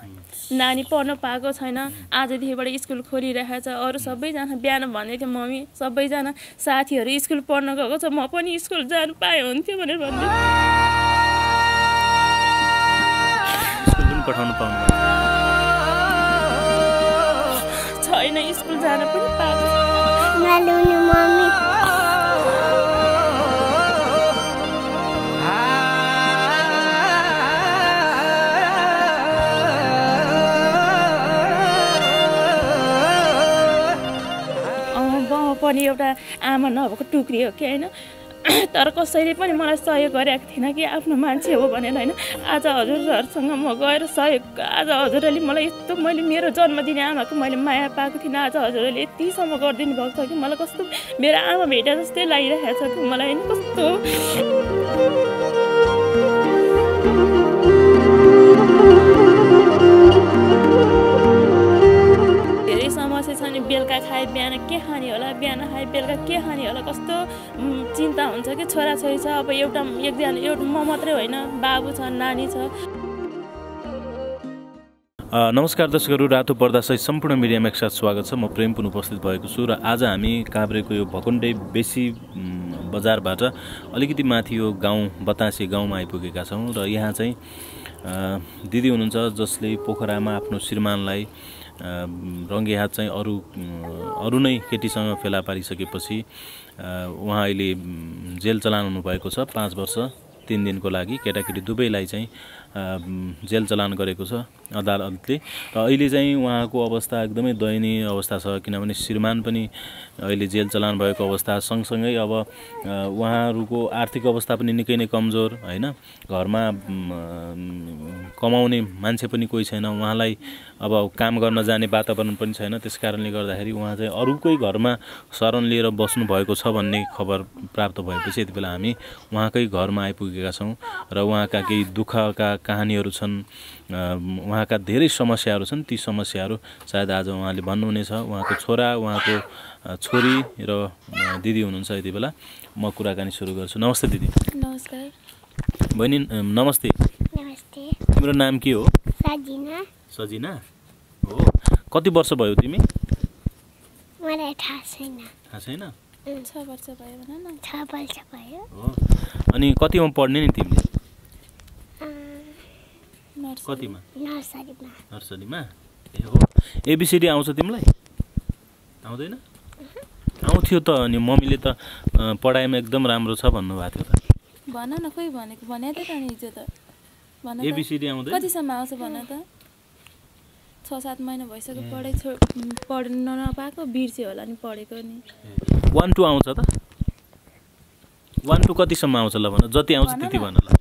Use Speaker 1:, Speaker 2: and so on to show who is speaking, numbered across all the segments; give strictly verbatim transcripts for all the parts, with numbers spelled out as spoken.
Speaker 1: नानी पढ्न पाएको छैन आजदेखिबाट स्कुल खोलिरहेको छ अरू सबैजना बिहान भन्दै थियो मम्मी सबैजना साथीहरू स्कुल पढ्न गएको छ म पनि स्कुल जानु पाए हुन्थ्यो भनेर भन्दै
Speaker 2: स्कुल पनि पठाउनु पाउनु
Speaker 1: छैन स्कुल जान पनि पाएको
Speaker 3: नलुनु मम्मी
Speaker 1: पनि एउटा आमा नभएको टुक्री हो कि होइन तर कसैले पनि मलाई सहयोग गरेको थिएन कि आफ्नो मान्छे हो भनेर होइन आज हजुरहरूसँग म गएर सहयोग आज हजुरहरूले मलाई यस्तो मैले मेरो जन्मदिने आमाको मैले माया पाएको थिइनँ आज हजुरहरूले यतिसम्म गरिदिनु भएको छ कि मलाई कस्तो मेरो आमा भेटा जस्तै लागिरहेको छ कि मलाई होइन कस्तो समस्या छ नि बेलुका खाए बिहान के खाने होला बिहान खाए बेलुका के खाने होला कस्तो चिन्ता हुन्छ कि छोराछोरी छ अब एउटा एकजना एउटा म मात्रै होइन बाबु छ नानी छ।
Speaker 2: नमस्कार दर्शकहरू रातो पर्दासहित सम्पूर्ण मिडियामा एकसाथ स्वागत छ। म प्रेम पुन उपस्थित भएको छु र आज हामी काभ्रेको यो भकुण्डे बेसी बजारबाट अलिकति माथि यो गाउँ बतासे गाउँमा आइपुगेका छौँ र यहाँ चाहिँ दिदी हुनुहुन्छ जसले पोखरामा आफ्नो श्रीमानलाई रङ्गे हात चाहिँ अरू अरू नै केटीसँग फेला पारिसकेपछि उहाँ अहिले जेल चलान हुनुभएको छ पाँच वर्ष तीन दिनको लागि केटाकेटी दुवैलाई चाहिँ जेल चलान गरेको छ अदालतले र अहिले चाहिँ उहाँको अवस्था एकदमै दयनीय अवस्था छ किनभने श्रीमान पनि अहिले जेल चलान भएको अवस्था सँगसँगै अब उहाँहरूको आर्थिक अवस्था पनि निकै नै कमजोर होइन घरमा कमाउने मान्छे पनि कोही छैन उहाँलाई अब काम गर्न जाने वातावरण पनि छैन त्यस कारणले गर्दाखेरि उहाँ चाहिँ अरूकै घरमा शरण लिएर बस्नु भएको छ भन्ने खबर प्राप्त भएपछि यति बेला हामी उहाँकै घरमा आइपुगेका छौँ र उहाँका केही दुःखका कहानीहरू छन् उहाँका धेरै समस्याहरू छन् ती समस्याहरू सायद आज उहाँले भन्नुहुनेछ उहाँको छोरा उहाँको छोरी र दिदी हुनुहुन्छ यति बेला म कुराकानी सुरु गर्छु। नमस्ते दिदी।
Speaker 1: नमस्कार
Speaker 2: बहिनी नमस्ते।
Speaker 3: नमस्ते
Speaker 2: तिम्रो नाम के हो?
Speaker 3: सजिना।
Speaker 2: सजिना हो कति वर्ष भयो तिमी?
Speaker 3: मलाई थाहा छैन।
Speaker 2: थाहा छैन?
Speaker 1: छ वर्ष भयो भन न।
Speaker 3: छ वर्ष भयो।
Speaker 2: हो अनि कतिमा पढ्ने नि तिमीले? कतिमा?
Speaker 3: नर्सरीमा।
Speaker 2: नर्सरीमा ए हो एबीसीडी आउँछ तिमीलाई? आउँदैन? आउँथ्यो त अनि मम्मीले त पढाइमा एकदम राम्रो छ भन्नुभएको थियो त।
Speaker 1: भन न खोइ भनेको भने त नि हिजो त भन त
Speaker 2: एबीसीडी आउँदैन?
Speaker 1: कतिसम्म आउँछ भन त? छ सात महिना भइसक्यो पढाइ छो पढ्न नपाएको बिर्स्यो होला नि पढेको नि।
Speaker 2: वान टू आउँछ त? वान टू कतिसम्म आउँछ ल भन जति आउँछ त्यति भन ल।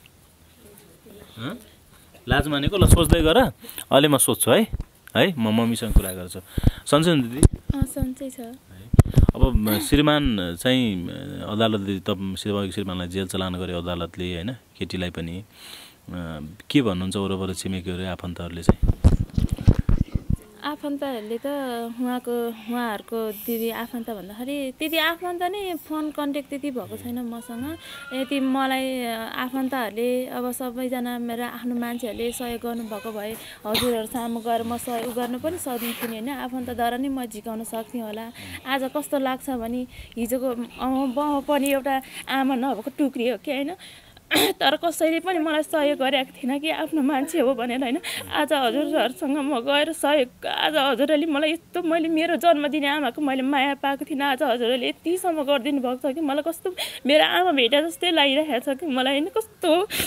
Speaker 2: लाज मानेको ल सोच्दै गर अहिले म सोध्छु है है म मम्मीसँग कुरा गर्छु। सन्चै नि दिदी?
Speaker 1: सन्चै छ।
Speaker 2: अब श्रीमान चाहिँ अदालतले त श्रीमानलाई जेल चलान गर्यो अदालतले होइन केटीलाई पनि के भन्नुहुन्छ वरपर छिमेकीहरू आफन्तहरूले चाहिँ?
Speaker 1: आफन्तहरूले त उहाँको उहाँहरूको दिदी आफन्त भन्दाखेरि त्यति आफन्त नै फोन कन्ट्याक्ट त्यति भएको छैन मसँग। यति मलाई आफन्तहरूले अब सबैजना मेरो आफ्नो मान्छेहरूले सहयोग गर्नुभएको भए हजुरहरू सामु गएर म सहयोग गर्नु पनि सक्दिनँ होइन आफन्तद्वारा नै म झिकाउन सक्थेँ होला। आज कस्तो लाग्छ भने हिजोको बाउ पनि एउटा आमा नभएको टुक्री हो कि होइन तर कसैले पनि मलाई सहयोग गरेको थिएन कि आफ्नो मान्छे हो भनेर होइन आज हजुरहरूसँग म गएर सहयोग आज हजुरहरूले मलाई यस्तो मैले मेरो जन्मदिने आमाको मैले माया पाएको थिइनँ आज हजुरहरूले यतिसम्म गरिदिनु भएको छ कि मलाई कस्तो मेरो आमा भेटा जस्तै लागिरहेको छ कि मलाई होइन कस्तो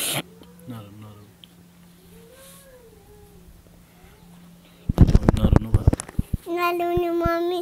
Speaker 3: नलुनु मम्मी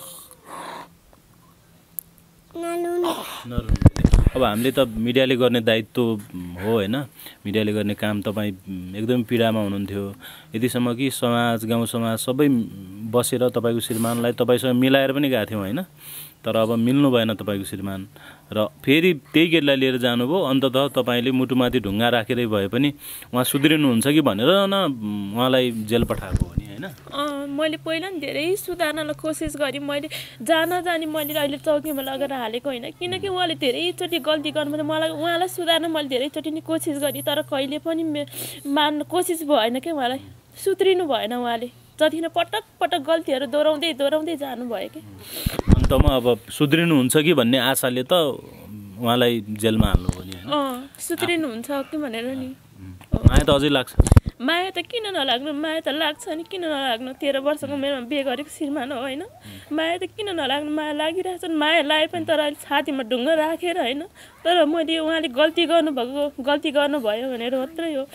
Speaker 3: नलुनु।
Speaker 2: अब हामीले त मिडियाले गर्ने दायित्व हो होइन मिडियाले गर्ने काम तपाईँ एकदम पीडामा हुनुहुन्थ्यो यतिसम्म कि समाज गाउँ समाज सबै बसेर तपाईँको श्रीमानलाई तपाईँसँग मिलाएर पनि गएको थियौँ होइन तर अब मिल्नु भएन तपाईँको श्रीमान र फेरि त्यही केटीलाई लिएर जानुभयो अन्ततः तपाईँले मुटुमाथि ढुङ्गा राखेरै भए पनि उहाँ सुध्रिनुहुन्छ कि भनेर न उहाँलाई जेल पठाएको हो नि होइन?
Speaker 1: मैले पहिला नि धेरै सुधार्नलाई कोसिस गरेँ मैले जान जानी मैले अहिले चौकीमा लगेर हालेको होइन किनकि उहाँले धेरैचोटि गल्ती गर्नु मलाई उहाँलाई सुधार्न मैले धेरैचोटि नै कोसिस गरेँ तर कहिले पनि मान्न कोसिस भएन क्या उहाँलाई सुत्रिनु भएन उहाँले जति नै पटक पटक गल्तीहरू दोहोऱ्याउँदै दोहोऱ्याउँदै जानुभयो कि
Speaker 2: अन्तमा अब सुध्रिनुहुन्छ कि भन्ने आशाले त उहाँलाई जेलमा हाल्नु भयो नि
Speaker 1: अँ सुत्रिनुहुन्छ कि भनेर नि
Speaker 2: माया त अझै लाग्छ
Speaker 1: माया त किन नलाग्नु माया त लाग्छ नि किन नलाग्नु तेह्र वर्षको मेरोमा बिहे गरेको श्रीमान हो होइन माया त किन नलाग्नु माया लागिरहेछ माया लाए पनि तर अहिले छातीमा ढुङ्गा राखेर होइन तर मैले उहाँले गल्ती गर्नुभएको गल्ती गर्नुभयो भनेर मात्रै हो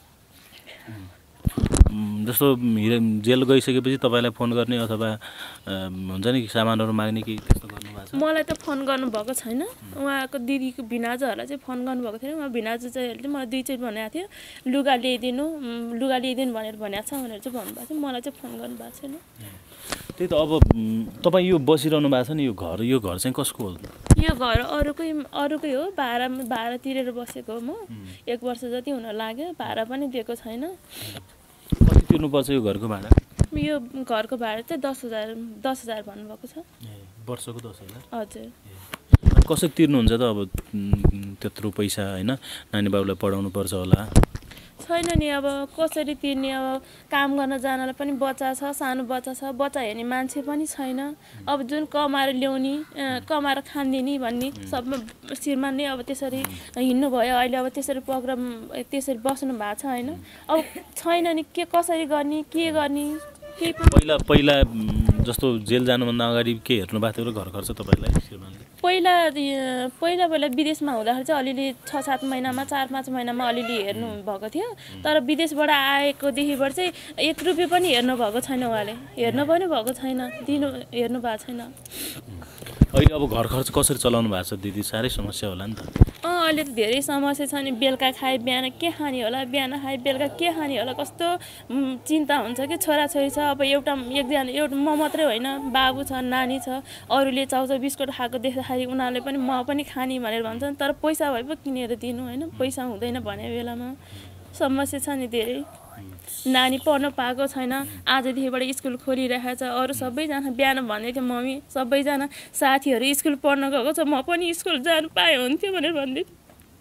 Speaker 2: जस्तो जेल गइसकेपछि तपाईँलाई फोन गर्ने अथवा हुन्छ नि सामानहरू माग्ने कि त्यस्तो गर्नुभएको छ
Speaker 1: मलाई त फोन गर्नुभएको छैन उहाँको दिदीको भिनाजुहरूलाई चाहिँ फोन गर्नुभएको थिएन उहाँ भिनाजु चाहिँ मलाई दुईचोटि भनेको थियो लुगा ल्याइदिनु लुगा ल्याइदिनु भनेर भनेको छ भनेर चाहिँ भन्नुभएको थियो मलाई चाहिँ फोन गर्नुभएको छैन
Speaker 2: त्यही त अब तपाईँ यो बसिरहनु भएको छ नि यो घर यो घर चाहिँ कसको हो
Speaker 1: यो घर अरूकै अरूकै हो भाडा भाडा तिरेर बसेको हो म एक वर्ष जति हुन लाग्यो भाडा पनि दिएको छैन
Speaker 2: कति तिर्नुपर्छ यो घरको भाडा
Speaker 1: यो घरको भाडा चाहिँ दस हजार दस हजार भन्नुभएको छ
Speaker 2: वर्षको दस हजार
Speaker 1: हजुर
Speaker 2: कसरी तिर्नुहुन्छ त अब त्यत्रो पैसा होइन नानी बाबुलाई पढाउनु पर्छ होला
Speaker 1: छैन नि अब कसरी तिर्ने अब काम गर्न जानलाई पनि बच्चा छ सानो बच्चा छ बच्चा हेर्ने मान्छे पनि छैन अब जुन कमाएर ल्याउने कमाएर खानिदिने भन्ने सब श्रीमान नै अब त्यसरी हिँड्नु भयो अहिले अब त्यसरी प्रोग्राम त्यसरी बस्नु भएको छ होइन अब छैन नि के कसरी गर्ने के गर्ने के
Speaker 2: पहिला पहिला जस्तो जेल जानुभन्दा अगाडि के हेर्नु भएको थियो र घर खर्च तपाईँलाई श्रीमानले
Speaker 1: पहिला पहिला पहिला विदेशमा हुँदाखेरि चाहिँ अलिअलि छ सात महिनामा चार पाँच महिनामा अलिअलि हेर्नु भएको थियो तर विदेशबाट आएकोदेखिबाट चाहिँ एक रुपियाँ पनि हेर्नु भएको छैन उहाँले हेर्नु पनि भएको छैन दिनु हेर्नु भएको छैन
Speaker 2: अहिले अब घर खर्च कसरी चलाउनु भएको छ दिदी साह्रै समस्या होला नि त
Speaker 1: अँ अहिले त धेरै समस्या छ नि बेलुका खाए बिहान के खाने होला बिहान खाए बेलुका के खाने होला कस्तो चिन्ता हुन्छ कि छोराछोरी छ अब एउटा एकजना एउटा म मात्रै होइन बाबु छ नानी छ अरूले चाउचाउ बिस्कुट खाएको देख्दाखेरि उनीहरूले पनि म पनि खाने भनेर भन्छन् तर पैसा भए पो किनेर दिनु होइन पैसा हुँदैन भने बेलामा समस्या छ नि धेरै नानी पढ्न पाएको छैन आजदेखिबाट स्कुल खोलिरहेको छ अरू सबैजना बिहान भन्दै थियो मम्मी सबैजना साथीहरू स्कुल पढ्न गएको छ म पनि स्कुल जानु पाए हुन्थ्यो भनेर भन्दै थियो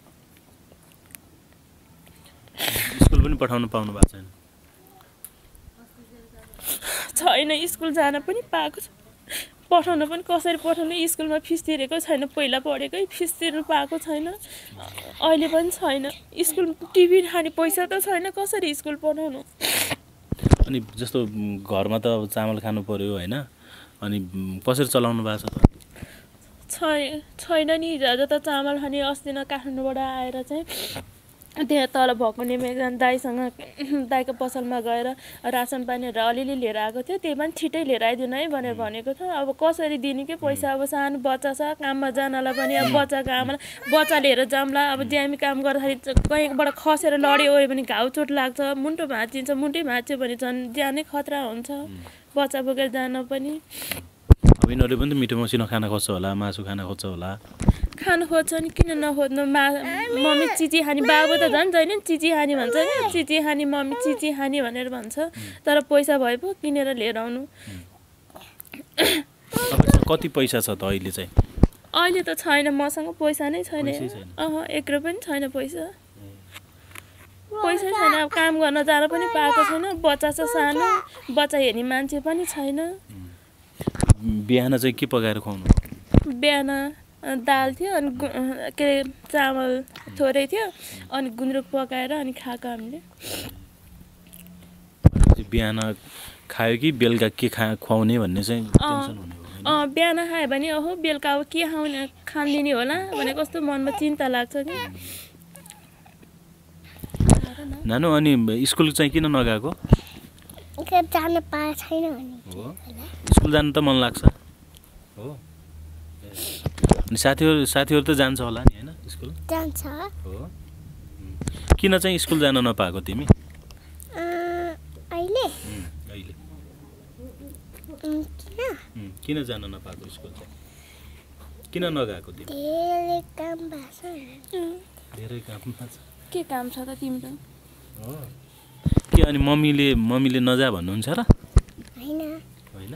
Speaker 2: स्कुल पनि पठाउनु पाउनु भएको छैन
Speaker 1: छैन स्कुल जान पनि पाएको छ पठाउन पनि कसरी पठाउनु स्कुलमा फिस तिरेको छैन पहिला पढेकै फिस तिर्नु पाएको छैन अहिले पनि छैन स्कुल टिफिन खाने पैसा त छैन कसरी स्कुल पठाउनु
Speaker 2: अनि जस्तो घरमा त अब चामल खानु पर्यो होइन अनि कसरी चलाउनु भएको छ त
Speaker 1: छैन नि हिजो त चामल खाने अस्ति न काठमाडौँबाट आएर चाहिँ त्यहाँ तल भकुने एकजना दाईसँग दाईको पसलमा गएर रासन पानीहरू अलिअलि लिएर आएको थियो त्यही पनि छिटै लिएर आइदिनु है भनेर भनेको थियो अब कसरी दिने के पैसा अब सानो बच्चा छ काममा जानलाई पनि अब बच्चाको आमालाई बच्चा लिएर जाम्ला अब ज्यामी काम गर्दाखेरि कहीँबाट खसेर लड्यो ओऱ्यो भने घाउ चोट लाग्छ मुन्टो भाँचिन्छ मुन्टै भाँच्यो भने झन् ज्यानै खतरा हुन्छ बच्चा बोकेर जान पनि
Speaker 2: अब यिनीहरूले पनि त मिठो मसिनो खाना खोज्छ होला मासु खाना खोज्छ होला
Speaker 1: खानु खोज्छ नि किन नखोज्नु मा मम्मी चिची खाने बाबु त झन् जहिले नि चिची खाने भन्छ नि चिची खाने मम्मी चिची खाने भनेर भन्छ तर पैसा भए पो किनेर लिएर आउनु
Speaker 2: कति पैसा छ त अहिले चाहिँ
Speaker 1: अहिले त छैन मसँग पैसा नै छैन अह एक रुपियाँ पनि छैन पैसा पैसा छैन अब काम गर्न जान पनि पाएको छैन बच्चा छ सानो बच्चा हेर्ने मान्छे पनि छैन
Speaker 2: बिहान चाहिँ के पकाएर खुवाउनु
Speaker 1: बिहान दाल थियो अनि के अरे चामल थोरै थियो अनि गुन्द्रुक पकाएर अनि खाएको हामीले
Speaker 2: बिहान खायो कि बेलुका के खा खुवाउने भन्ने चाहिँ टेन्सन हुने भयो
Speaker 1: अँ बिहान खायो भने ओहो बेलुका अब के खाउने खानिदिने होला भने कस्तो मनमा चिन्ता लाग्छ कि
Speaker 2: नानु अनि स्कुल चाहिँ किन नगएको
Speaker 3: जान पाएको छैन
Speaker 2: हो स्कुल जानु त मन लाग्छ हो अनि साथीहरू साथीहरू त जान्छ होला नि होइन स्कुल
Speaker 3: जान्छ
Speaker 2: हो किन चाहिँ स्कुल जान नपाएको तिमी
Speaker 3: अहिले
Speaker 2: अहिले
Speaker 3: किन
Speaker 2: किन जान नपाएको स्कुल चाहिँ किन नगएको तिमी
Speaker 3: धेरै काम भएको
Speaker 2: धेरै काम छ
Speaker 1: के काम छ त तिम्रो
Speaker 2: हो के अनि मम्मीले मम्मीले नजा भन्नुहुन्छ र
Speaker 3: हैन
Speaker 2: होइन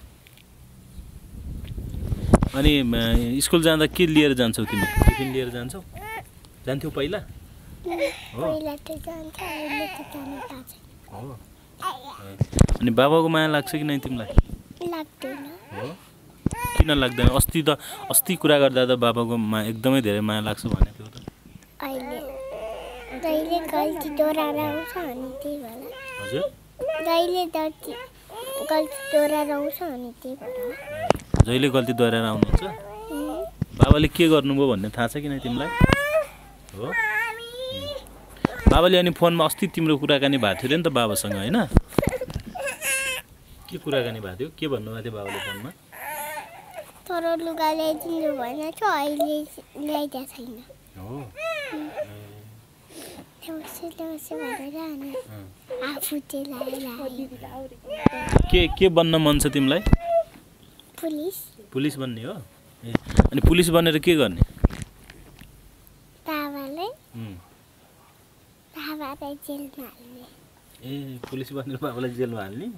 Speaker 2: अनि स्कुल जाँदा के लिएर जान्छौ तिमी टिफिन लिएर जान्छौ जान्थ्यौ पहिला
Speaker 3: पहिला त जान्थ्यो अहिले त जान पाएको
Speaker 2: हो अनि बाबाको माया लाग्छ कि नै तिमीलाई?
Speaker 3: लाग्दैन।
Speaker 2: हो किन लाग्दैन? अस्ति त अस्ति कुरा गर्दा त बाबाको माया एकदमै धेरै माया लाग्छ भनेको थियो त।
Speaker 3: अहिले जहिले गल्ती दोहोऱ्याउँछ अनि त्यही भएर।
Speaker 2: हजुर
Speaker 3: जहिले गल्ती गल्ती दोहोऱ्याउँछ अनि त्यही भएर।
Speaker 2: जहिले गल्ती दोहोऱ्याएर आउनुहुन्छ? बाबाले के गर्नुभयो भन्ने थाहा छ कि नै तिमीलाई? हो बाबाले अनि फोनमा अस्ति तिम्रो कुराकानी भएको थियो अरे नि त बाबासँग होइन? के कुराकानी भएको थियो? के भन्नुभएको थियो बाबाले फोनमा?
Speaker 3: तर लुगा ल्याइदिनु भएन छ अहिले ल्याइदिएको छैन।
Speaker 2: हो
Speaker 3: ल्याउँछु ल्याउँछु भनेर अनि आफू चाहिँ ल्याएर
Speaker 2: के के बन्न मन छ तिमीलाई?
Speaker 3: पुलिस
Speaker 2: पुलिस बन्ने हो? ए अनि पुलिस बनेर के गर्ने?
Speaker 3: बाबालाई
Speaker 2: उम्,
Speaker 3: बाबालाई जेलमा हाल्ने।
Speaker 2: ए पुलिस बनेर बाबालाई जेलमा हाल्ने?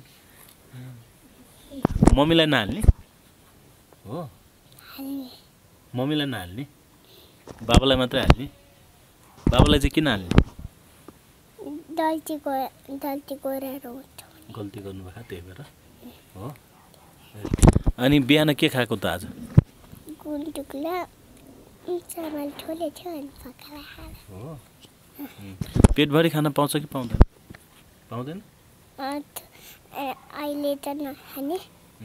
Speaker 2: मम्मीलाई नहाल्ने? हो
Speaker 3: हाल्ने
Speaker 2: मम्मीलाई नहाल्ने? बाबालाई मात्रै हाल्ने? बाबालाई चाहिँ किन हाल्ने?
Speaker 3: गल्ती गल्ती गरेर हुन्छ।
Speaker 2: गल्ती गर्नुभएको त्यही भएर हो। अनि बिहान के खाएको त आज?
Speaker 3: गुन्द्रुकला चामल ठोले थियो अनि पकाएर खाएर।
Speaker 2: हो पेटभरि खाना पाउँछ कि पाउँदैन? पाउँदैन?
Speaker 3: अहिले त नखाने।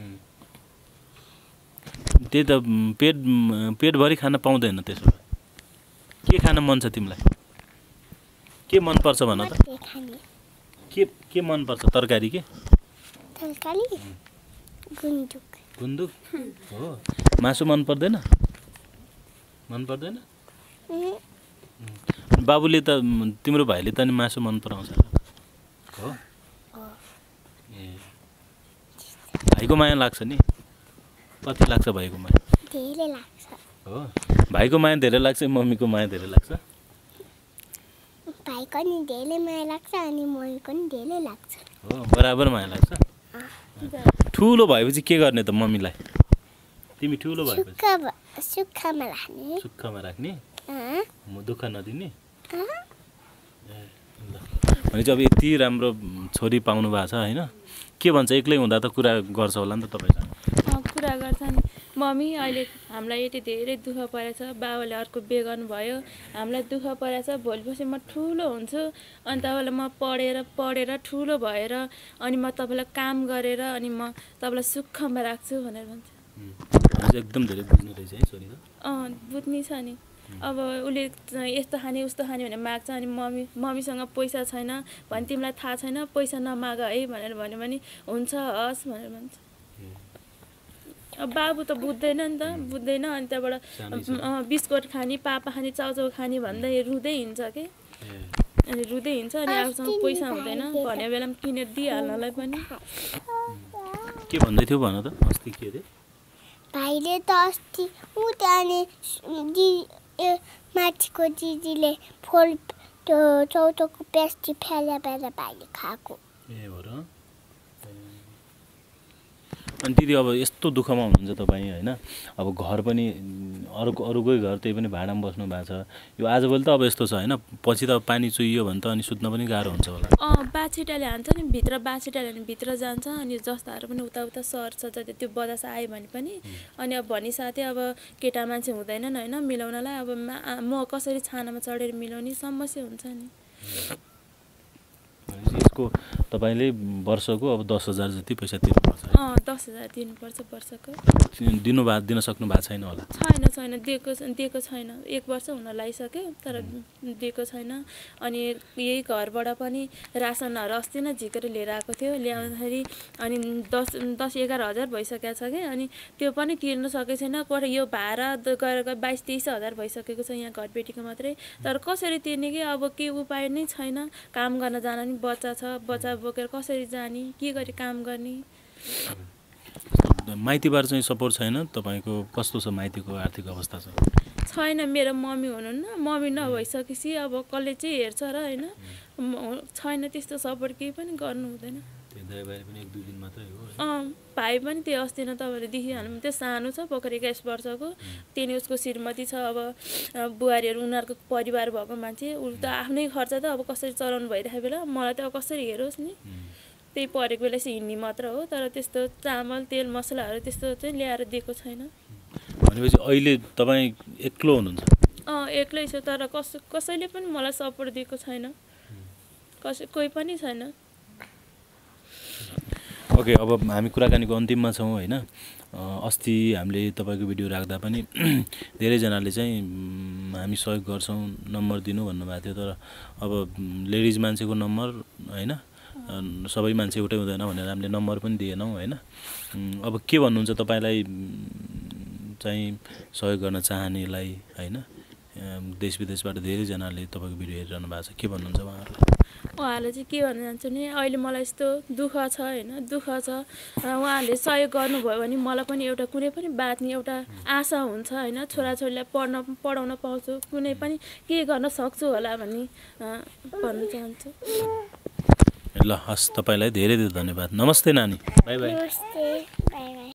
Speaker 2: त्यही त पेट पेटभरि खाना पाउँदैन। त्यसो भए के खान मन छ तिमीलाई? के मनपर्छ भन त? के के मनपर्छ? तरकारी के?
Speaker 3: तरकारी गुन्द्रुक।
Speaker 2: गुन्द्रुक हो मासु मन पर्दैन? मन पर्दैन? बाबुले त तिम्रो भाइले त नि मासु मन पराउँछ हो? ए भाइको माया लाग्छ नि? कति लाग्छ भाइको माया?
Speaker 3: धेरै लाग्छ।
Speaker 2: हो भाइको माया धेरै लाग्छ मम्मीको माया धेरै लाग्छ?
Speaker 3: भाइको नि धेरै माया लाग्छ अनि मम्मीको नि धेरै लाग्छ।
Speaker 2: हो बराबर माया लाग्छ? ठुलो भएपछि के गर्ने त मम्मीलाई? तिमी ठुलो भएपछि
Speaker 3: सुक्खामा राख्ने।
Speaker 2: सुक्खामा राख्ने? म दुःख नदिने?
Speaker 3: अँ
Speaker 2: भने चाहिँ अब यति राम्रो छोरी पाउनु भएको छ होइन? के भन्छ एक्लै हुँदा त कुरा गर्छ होला नि त तपाईँसँग?
Speaker 1: कुरा गर्छ नि। मम्मी अहिले हामीलाई यति धेरै दुःख परेछ, बाबाले अर्को बिहे गर्नुभयो, हामीलाई दुःख परेछ, भोलिपछि म ठुलो हुन्छु अनि तपाईँलाई म पढेर पढेर ठुलो भएर अनि म तपाईँलाई काम गरेर अनि म तपाईँलाई सुखमा राख्छु भनेर भन्छ।
Speaker 2: एकदम धेरै बुझ्ने रहेछ है छोरी त?
Speaker 1: अँ बुझ्ने छ नि। अब उसले यस्तो खाने उस्तो खाने भनेर माग्छ अनि मम्मी मम्मीसँग पैसा छैन भने तिमीलाई थाहा छैन पैसा नमाग है भनेर भन्यो भने हुन्छ हस् भनेर भन्छ। अब बाबु त बुझ्दैन नि त, बुझ्दैन अनि त्यहाँबाट बिस्कुट खाने पापा खाने चाउचाउ खाने भन्दै रुँदै हिँड्छ के। अनि रुँदै हिँड्छ अनि आफूसँग पैसा हुँदैन भन्ने बेलामा किनेर दिइहाल्नलाई पनि।
Speaker 2: के भन्दै थियो भन त अस्ति? के अरे
Speaker 3: भाइले त अस्ति ऊ त्यहाँ दि माथिको दिदीले फुल त्यो चौधको पेस्टी फ्याला फ्याला भाइले खाएको।
Speaker 2: ए हो र? अनि दिदी अब यस्तो दुःखमा हुनुहुन्छ तपाईँ होइन? अब घर पनि अरूको अरूकै घर त्यही पनि भाडामा बस्नु भएको छ। यो आजभोलि त अब यस्तो छ होइन? पछि त पानी चुहियो भने त अनि सुत्न पनि गाह्रो हुन्छ होला।
Speaker 1: अँ बाछिटाले हान्छ नि भित्र, बाछिटाले भने भित्र जान्छ अनि जस्ताहरू पनि उता उता सर्छ जति त्यो बदास आयो भने पनि। अनि अब भनी साथै अब केटा मान्छे हुँदैनन् होइन मिलाउनलाई। अब म कसरी छानामा चढेर मिलाउने समस्या हुन्छ नि।
Speaker 2: यसको तपाईँले वर्षको अब दस हजार जति पैसा तिर्नुपर्छ?
Speaker 1: अँ दस हजार दिनुपर्छ वर्षको।
Speaker 2: दिनु भए दिन सक्नु भएको छैन होला?
Speaker 1: छैन छैन दिएको दिएको छैन। एक वर्ष हुन लागिसक्यो तर दिएको छैन। अनि यही घरबाट पनि रासनहरू अस्ति नै झिकेर लिएर आएको थियो, ल्याउँदाखेरि अनि दस दस एघार हजार भइसकेको छ क्या। अनि त्यो पनि तिर्नु सकेको छैन। कोठा यो भाडा गएर बाइस तेइस हजार भइसकेको छ यहाँ घरबेटीको मात्रै। तर कसरी तिर्ने कि अब के उपाय नै छैन। काम गर्न जान नि बच्चा छ, बच्चा बोकेर कसरी जाने, के गरी काम गर्ने।
Speaker 2: माइतीबाट चाहिँ सपोर्ट छैन तपाईँको? कस्तो छ माइतीको आर्थिक अवस्था चाहिँ?
Speaker 1: छैन मेरो मम्मी हुनुहुन्न, मम्मी नभइसकेपछि अब कसले चाहिँ हेर्छ र होइन? छैन त्यस्तो सपोर्ट केही पनि गर्नु हुँदैन। अँ भाइ पनि त्यो अस्ति न तपाईँले देखिहाल्नु त्यो सानो छ पोखरी एक्काइस वर्षको, त्यही उसको श्रीमती छ। अब बुहारीहरू उनीहरूको परिवार भएको मान्छे, उसले त आफ्नै खर्च त अब कसरी चलाउनु भइरहेको बेला मलाई त अब कसरी हेरोस् नि। त्यही परेको बेला चाहिँ हिँड्ने मात्र हो तर त्यस्तो चामल तेल मसलाहरू त्यस्तो चाहिँ ल्याएर दिएको छैन
Speaker 2: भनेपछि अहिले तपाईँ एक्लो हुनुहुन्छ
Speaker 1: अँ एक्लै छु तर कस कसैले पनि मलाई सपोर्ट दिएको छैन कसै कोही पनि छैन
Speaker 2: ओके अब हामी कुराकानीको अन्तिममा छौँ होइन अस्ति हामीले तपाईँको भिडियो राख्दा पनि धेरैजनाले चाहिँ हामी सहयोग गर्छौँ नम्बर दिनु भन्नुभएको थियो तर अब लेडिज मान्छेको नम्बर होइन सबै मान्छे एउटै हुँदैन भनेर हामीले नम्बर पनि दिएनौँ होइन अब के भन्नुहुन्छ तपाईँलाई चाहिँ सहयोग गर्न चाहनेलाई होइन देश विदेशबाट धेरैजनाले तपाईँको भिडियो हेरिरहनु भएको छ के भन्नुहुन्छ उहाँहरूलाई
Speaker 1: उहाँहरूले चाहिँ के भन्न चाहन्छु नि अहिले मलाई यस्तो दुःख छ होइन दुःख छ उहाँहरूले सहयोग गर्नुभयो भने मलाई पनि एउटा कुनै पनि बाँच्ने एउटा आशा हुन्छ होइन छोराछोरीलाई पढ्न पढाउन पाउँछु कुनै पनि के गर्न सक्छु होला भन्ने भन्न चाहन्छु
Speaker 2: ल हस् तपाईँलाई धेरै धेरै धन्यवाद नमस्ते नानी बाई बाई
Speaker 3: नमस्ते बाई बाई